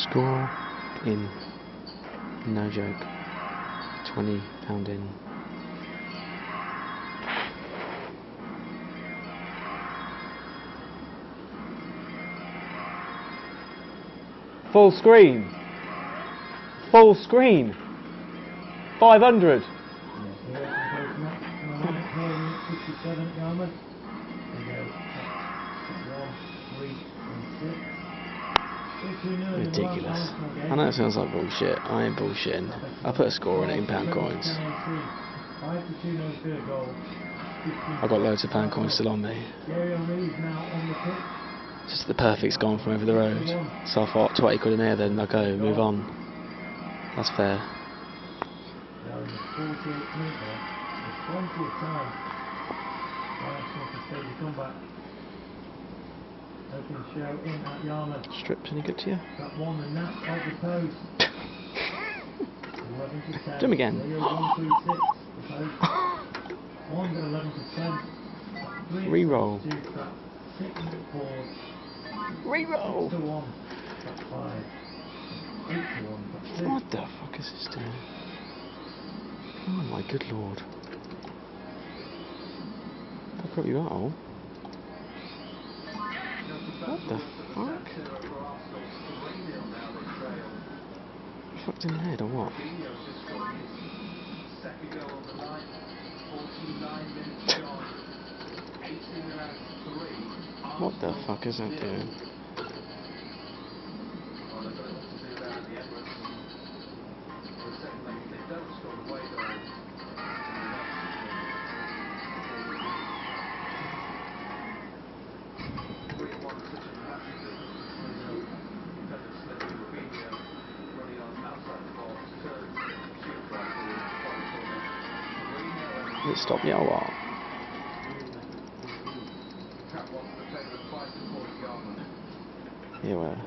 Score in. No joke. £20 in. Full screen. Full screen. 500. Ridiculous. I know it sounds like bullshit. I ain't bullshitting. I put a score on it in pound coins. I got loads of pound coins still on me. Just the perfect's gone from over the road. So I thought 20 quid in there, then I'll go, move on. That's fair. Strips any good to you? Do them again. Reroll. Reroll. What the fuck is this doing? Oh my good lord. I'll cut you out all. What the fuck? Fucked in the head or what? What the fuck is that doing? Did it stop yet or what? Yeah, where?